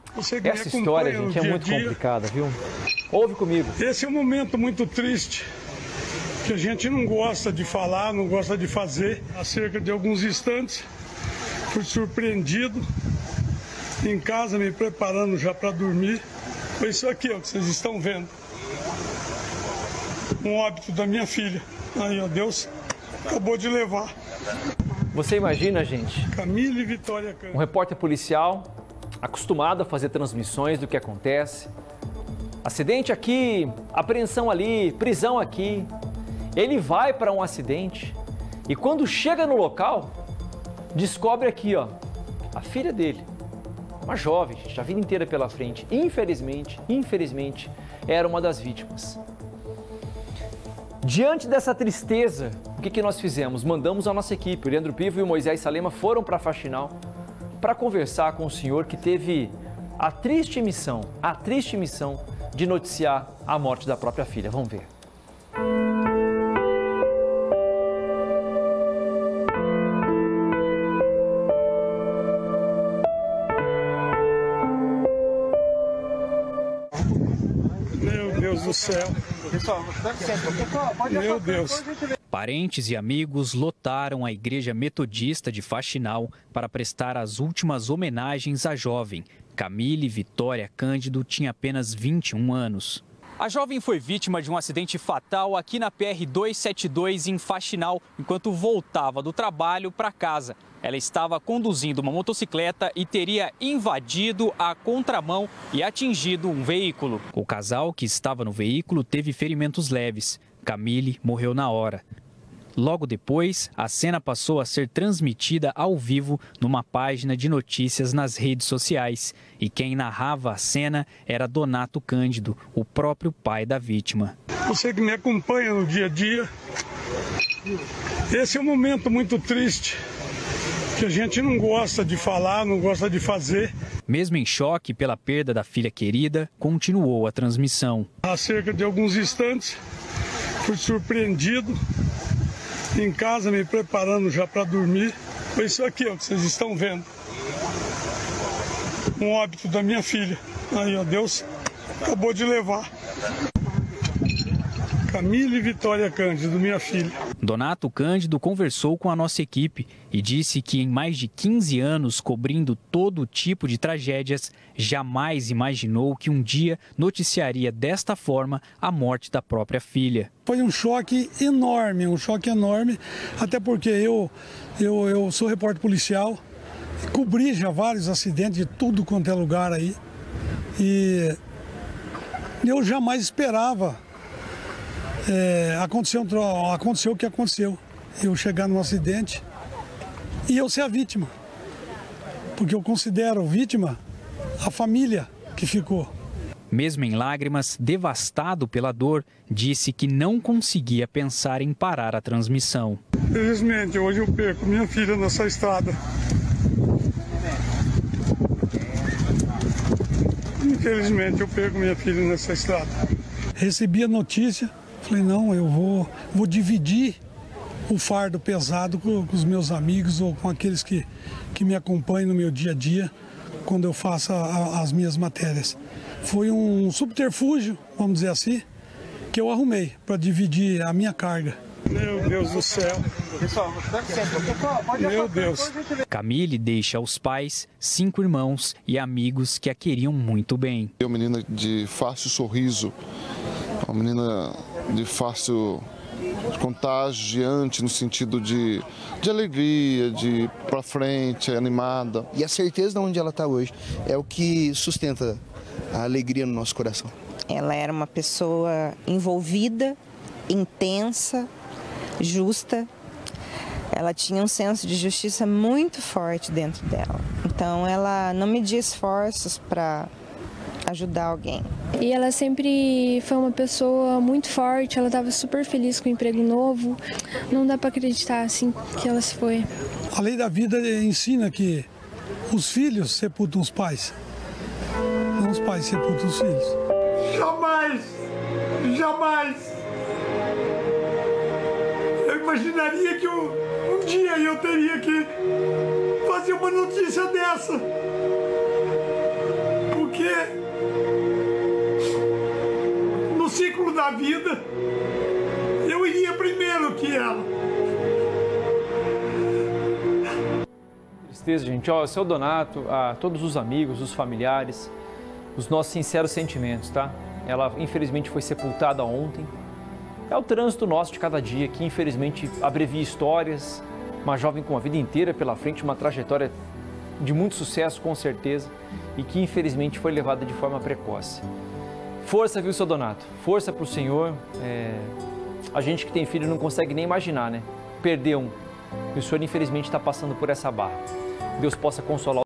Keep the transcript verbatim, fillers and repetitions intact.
Essa história, gente, é muito complicada, viu? Ouve comigo. Esse é um momento muito triste, que a gente não gosta de falar, não gosta de fazer. Há cerca de alguns instantes, fui surpreendido em casa, me preparando já para dormir. Foi isso aqui, ó, que vocês estão vendo. Um óbito da minha filha. Aí, ó, Deus acabou de levar. Você imagina, gente? Camille Vitória Cândido. Um repórter policial acostumado a fazer transmissões do que acontece. Acidente aqui, apreensão ali, prisão aqui. Ele vai para um acidente e quando chega no local, descobre aqui, ó, a filha dele. Uma jovem, gente, a vida inteira pela frente. Infelizmente, infelizmente, era uma das vítimas. Diante dessa tristeza, o que, que nós fizemos? Mandamos a nossa equipe, o Leandro Pivo e o Moisés Salema foram para a Faxinal para conversar com o senhor que teve a triste missão, a triste missão de noticiar a morte da própria filha. Vamos ver. Meu Deus do céu. Meu Deus. Parentes e amigos lotaram a Igreja Metodista de Faxinal para prestar as últimas homenagens à jovem. Camille Vitória Cândido tinha apenas vinte e um anos. A jovem foi vítima de um acidente fatal aqui na P R duzentos e setenta e dois em Faxinal, enquanto voltava do trabalho para casa. Ela estava conduzindo uma motocicleta e teria invadido a contramão e atingido um veículo. O casal que estava no veículo teve ferimentos leves. Camille morreu na hora. Logo depois, a cena passou a ser transmitida ao vivo numa página de notícias nas redes sociais. E quem narrava a cena era Donato Cândido, o próprio pai da vítima. Você que me acompanha no dia a dia, esse é um momento muito triste, que a gente não gosta de falar, não gosta de fazer. Mesmo em choque pela perda da filha querida, continuou a transmissão. Há cerca de alguns instantes, fui surpreendido em casa, me preparando já para dormir. Foi isso aqui, ó, que vocês estão vendo. Um óbito da minha filha. Aí, ó, Deus acabou de levar. Camille Vitória Cândido, minha filha. Donato Cândido conversou com a nossa equipe e disse que em mais de quinze anos cobrindo todo tipo de tragédias, jamais imaginou que um dia noticiaria desta forma a morte da própria filha. Foi um choque enorme, um choque enorme, até porque eu, eu, eu sou repórter policial, cobri já vários acidentes de tudo quanto é lugar aí e eu jamais esperava. É, aconteceu, aconteceu o que aconteceu, eu chegar num acidente e eu ser a vítima, porque eu considero vítima a família que ficou. Mesmo em lágrimas, devastado pela dor, disse que não conseguia pensar em parar a transmissão. Felizmente, hoje eu perco minha filha nessa estrada. Infelizmente, eu perco minha filha nessa estrada. Recebi a notícia. Falei, não, eu vou, vou dividir o fardo pesado com, com os meus amigos ou com aqueles que, que me acompanham no meu dia a dia, quando eu faço a, as minhas matérias. Foi um subterfúgio, vamos dizer assim, que eu arrumei para dividir a minha carga. Meu Deus do céu. Meu Deus. Camille deixa aos pais, cinco irmãos e amigos que a queriam muito bem. É uma menina de fácil sorriso, uma menina de fácil contagiante no sentido de, de alegria, de ir pra frente, animada. E a certeza de onde ela está hoje é o que sustenta a alegria no nosso coração. Ela era uma pessoa envolvida, intensa, justa. Ela tinha um senso de justiça muito forte dentro dela. Então ela não media esforços para ajudar alguém. E ela sempre foi uma pessoa muito forte, ela estava super feliz com o emprego novo. Não dá para acreditar assim que ela se foi. A lei da vida ensina que os filhos sepultam os pais, não os pais sepultam os filhos. Jamais, jamais eu imaginaria que eu, um dia eu teria que fazer uma notícia dessa. a vida, eu iria primeiro que ela. Tristeza, gente. Ó, seu Donato, a todos os amigos, os familiares, os nossos sinceros sentimentos, tá? Ela, infelizmente, foi sepultada ontem. É o trânsito nosso de cada dia que, infelizmente, abrevia histórias. Uma jovem com uma vida inteira pela frente, uma trajetória de muito sucesso, com certeza, e que, infelizmente, foi levada de forma precoce. Força, viu, seu Donato? Força para o Senhor. É... A gente que tem filho não consegue nem imaginar, né? Perder um. E o Senhor, infelizmente, está passando por essa barra. Deus possa consolar